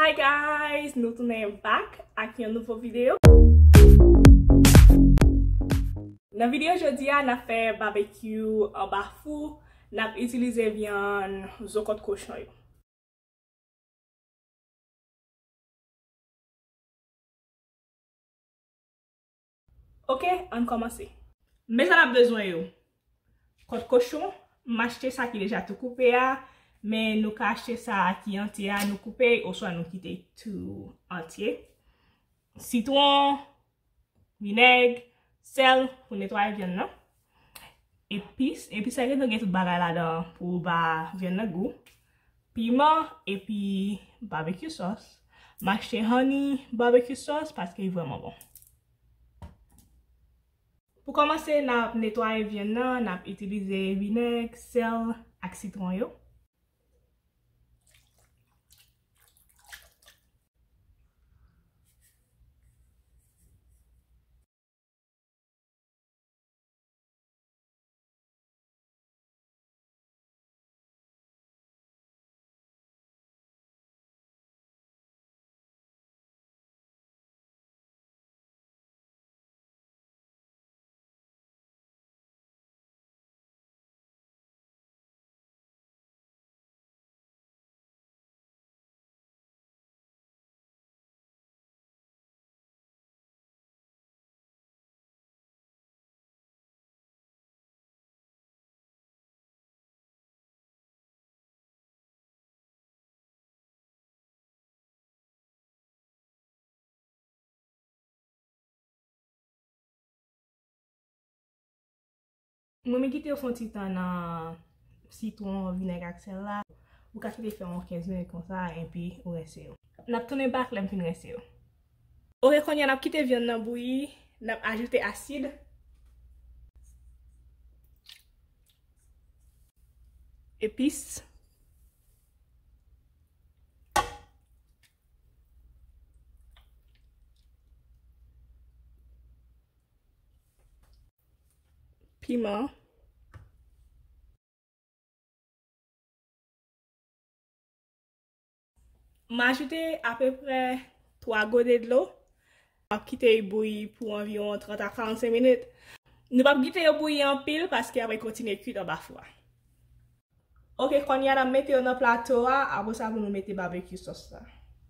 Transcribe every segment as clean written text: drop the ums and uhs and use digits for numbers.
Hi guys, nou tounen bak ak yon nouvo video. Nan video jodi a na fe barbecue an bafou, nap itilize viande kot kochon yo. Ok, an komanse. Me sa nap bezwen yo. Kot kochon, m'achete sa ki deja tout coupe a, mais nou ka achete sa ki entier a nou coupe ou soit nou kite tout entier. Citron, Vineg, sel pou netwaye viande nan. Epis sa gen nou gen tout bagay la dan pou ba viande nan goût. Piment et puis barbecue sauce. M'achete honey barbecue sauce parce que est vraiment bon. Pour commencer, nap netwaye viande nan, nap utilize Vineg, sel ak citron yo. Mwen me kite yo fon ti tan nan citron, Vinegar ak sel la. Ou ka kite fè an 15 minutes kon sa, et puis ou rese yo. Nap tourne bak lem fin rese yo. Ok, konye nap kite viande nan bouilli, nap ajoute acide. Epis. Piment. M'ajoute à peu près 3 godets de l'eau. M'a kite y bouillir pour environ 30 à 45 minutes. Nou pa kite yo bouillir en pile parce que après continue cuit dans bafou. Ok, kon ya na mette yo nan plateau a, après ça vous nous mettez barbecue sauce là.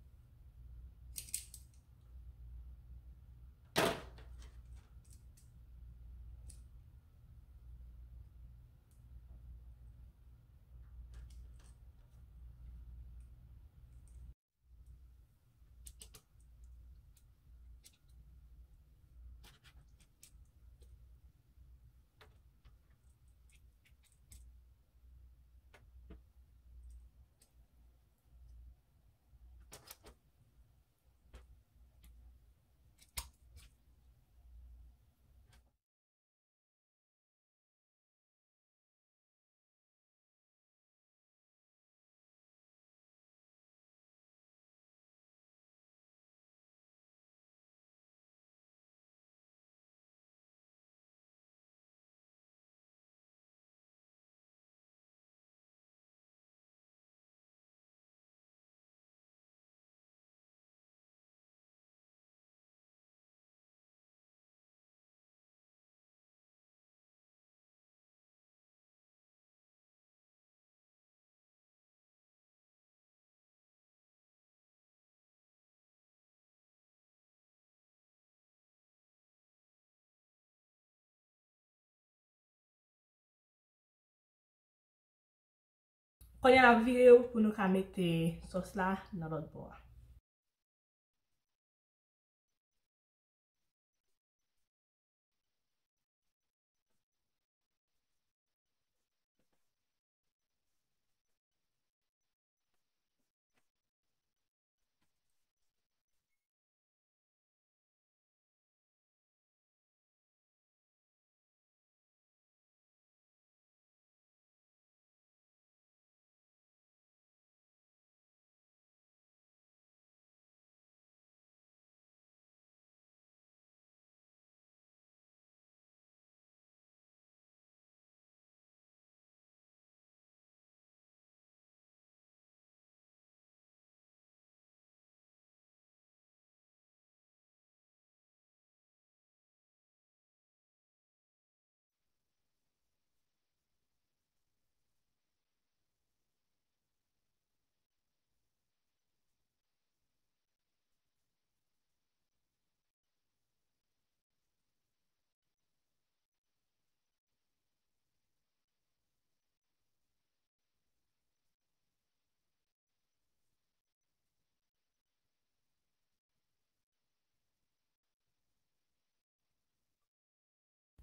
Kon ya la vire yo pou nou ka mette sauce la nan lot bo.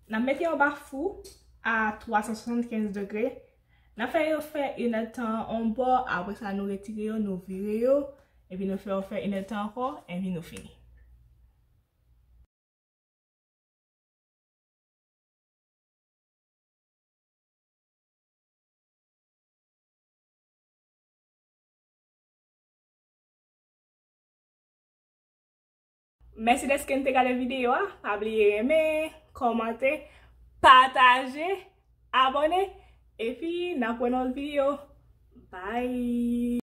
N'a mettez en bas four à 375 degrés. N'a fait une temps en bas, après ça nous retirer, nous virer, et puis nous faire une temps encore, et puis nous finir. Merci d'être regardé la vidéo. Pas oublier aimer, commenter, partager, abonner. Et puis, nous prenons la vidéo. Bye!